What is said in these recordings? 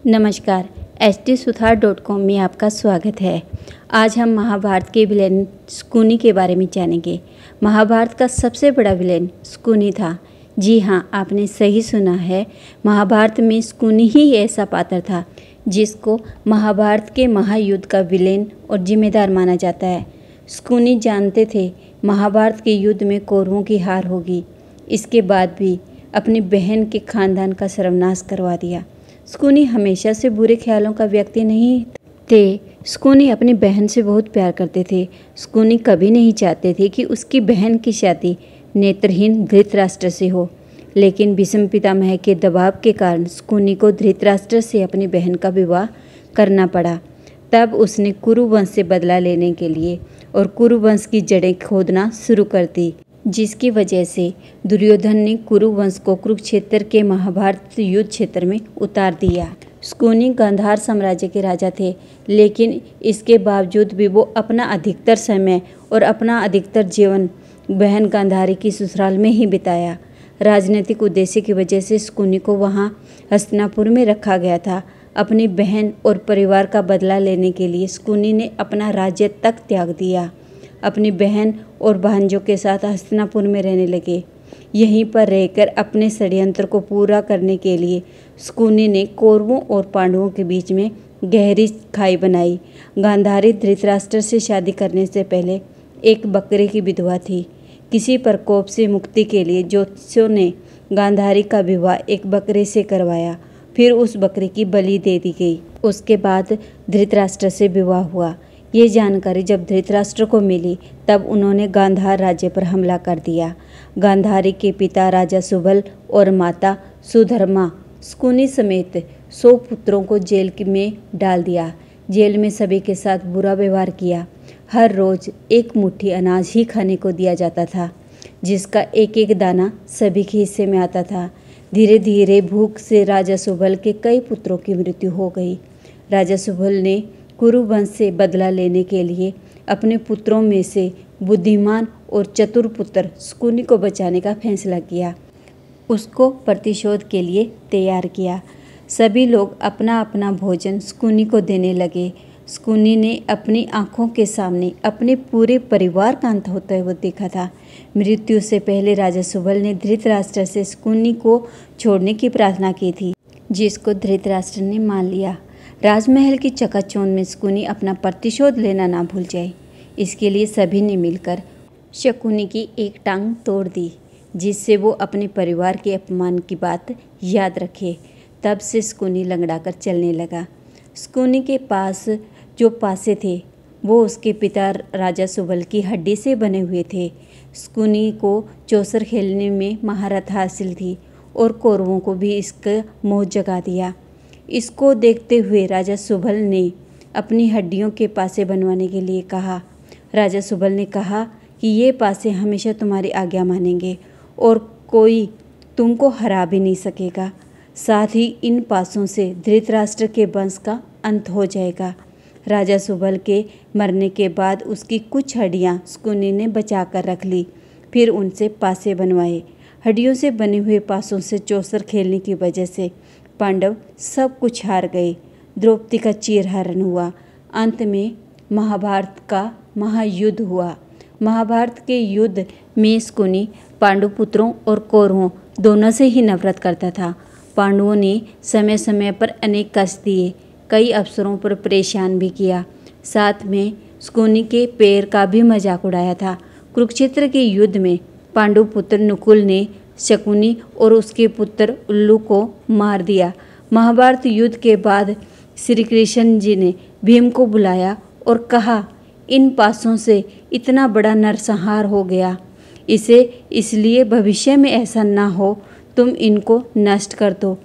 नमस्कार, htsuthar.com में आपका स्वागत है। आज हम महाभारत के विलेन शकुनी के बारे में जानेंगे। महाभारत का सबसे बड़ा विलेन शकुनी था। जी हाँ, आपने सही सुना है। महाभारत में शकुनी ही ऐसा पात्र था जिसको महाभारत के महायुद्ध का विलेन और जिम्मेदार माना जाता है। शकुनी जानते थे महाभारत के युद्ध में कौरवों की हार होगी। इसके बाद भी अपनी बहन के खानदान का सर्वनाश करवा दिया। शकुनी हमेशा से बुरे ख्यालों का व्यक्ति नहीं थे। शकुनी अपनी बहन से बहुत प्यार करते थे। शकुनी कभी नहीं चाहते थे कि उसकी बहन की शादी नेत्रहीन धृतराष्ट्र से हो, लेकिन भीष्म पितामह के दबाव के कारण शकुनी को धृतराष्ट्र से अपनी बहन का विवाह करना पड़ा। तब उसने कुरु वंश से बदला लेने के लिए और कुरु वंश की जड़ें खोदना शुरू कर दी, जिसकी वजह से दुर्योधन ने कुरु वंश को कुरुक्षेत्र के महाभारत युद्ध क्षेत्र में उतार दिया। शकुनी गांधार साम्राज्य के राजा थे, लेकिन इसके बावजूद भी वो अपना अधिकतर समय और अपना अधिकतर जीवन बहन गांधारी की ससुराल में ही बिताया। राजनीतिक उद्देश्य की वजह से शकुनी को वहाँ हस्तिनापुर में रखा गया था। अपनी बहन और परिवार का बदला लेने के लिए शकुनी ने अपना राज्य तक त्याग दिया। अपनी बहन और भांजों के साथ हस्तिनापुर में रहने लगे। यहीं पर रहकर अपने षड्यंत्र को पूरा करने के लिए शकुनी ने कौरवों और पांडवों के बीच में गहरी खाई बनाई। गांधारी धृतराष्ट्र से शादी करने से पहले एक बकरे की विधवा थी। किसी प्रकोप से मुक्ति के लिए ज्योतिषियों ने गांधारी का विवाह एक बकरे से करवाया। फिर उस बकरे की बलि दे दी गई। उसके बाद धृतराष्ट्र से विवाह हुआ। ये जानकारी जब धृतराष्ट्र को मिली तब उन्होंने गांधार राज्य पर हमला कर दिया। गांधारी के पिता राजा सुबल और माता सुधर्मा शकुनी समेत 100 पुत्रों को जेल में डाल दिया। जेल में सभी के साथ बुरा व्यवहार किया। हर रोज एक मुट्ठी अनाज ही खाने को दिया जाता था, जिसका एक एक दाना सभी के हिस्से में आता था। धीरे धीरे भूख से राजा सुबल के कई पुत्रों की मृत्यु हो गई। राजा सुबल ने कुरु वंश से बदला लेने के लिए अपने पुत्रों में से बुद्धिमान और चतुर पुत्र शकुनी को बचाने का फैसला किया। उसको प्रतिशोध के लिए तैयार किया। सभी लोग अपना अपना भोजन शकुनी को देने लगे। शकुनी ने अपनी आंखों के सामने अपने पूरे परिवार का अंत होता हुआ देखा था। मृत्यु से पहले राजा सुबल ने धृतराष्ट्र से शकुनी को छोड़ने की प्रार्थना की थी, जिसको धृतराष्ट्र ने मान लिया। राजमहल की चकाचौंध में शकुनी अपना प्रतिशोध लेना ना भूल जाए, इसके लिए सभी ने मिलकर शकुनी की एक टांग तोड़ दी, जिससे वो अपने परिवार के अपमान की बात याद रखे। तब से शकुनी लंगड़ाकर चलने लगा। शकुनी के पास जो पासे थे वो उसके पिता राजा सुबल की हड्डी से बने हुए थे। शकुनी को चौसर खेलने में महारत हासिल थी और कौरवों को भी इसका मोह जगा दिया। इसको देखते हुए राजा सुबल ने अपनी हड्डियों के पासे बनवाने के लिए कहा। राजा सुबल ने कहा कि ये पासे हमेशा तुम्हारी आज्ञा मानेंगे और कोई तुमको हरा भी नहीं सकेगा। साथ ही इन पासों से धृतराष्ट्र के वंश का अंत हो जाएगा। राजा सुबल के मरने के बाद उसकी कुछ हड्डियां शकुनी ने बचा कर रख ली। फिर उनसे पासे बनवाए। हड्डियों से बने हुए पासों से चौसर खेलने की वजह से पांडव सब कुछ हार गए। द्रौपदी का चीरहरण हुआ। अंत में महाभारत का महायुद्ध हुआ। महाभारत के युद्ध में शकुनी पांडु पुत्रों और कौरवों दोनों से ही नफरत करता था। पांडवों ने समय समय पर अनेक कष्ट दिए, कई अवसरों पर परेशान भी किया। साथ में शकुनी के पैर का भी मजाक उड़ाया था। कुरुक्षेत्र के युद्ध में पांडु पुत्र नकुल ने शकुनी और उसके पुत्र उल्लू को मार दिया। महाभारत युद्ध के बाद श्री कृष्ण जी ने भीम को बुलाया और कहा, इन पासों से इतना बड़ा नरसंहार हो गया, इसे इसलिए भविष्य में ऐसा ना हो, तुम इनको नष्ट कर दो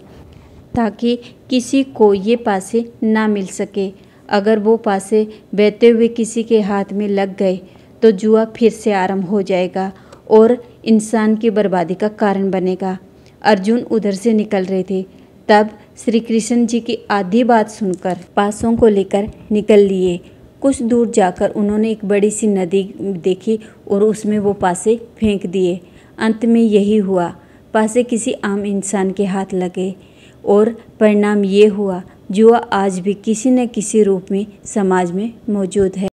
ताकि किसी को ये पासे ना मिल सके। अगर वो पासे बहते हुए किसी के हाथ में लग गए तो जुआ फिर से आरंभ हो जाएगा और इंसान की बर्बादी का कारण बनेगा। अर्जुन उधर से निकल रहे थे, तब श्री कृष्ण जी की आधी बात सुनकर पासों को लेकर निकल लिए। कुछ दूर जाकर उन्होंने एक बड़ी सी नदी देखी और उसमें वो पासे फेंक दिए। अंत में यही हुआ, पासे किसी आम इंसान के हाथ लगे और परिणाम ये हुआ जुआ आज भी किसी न किसी रूप में समाज में मौजूद है।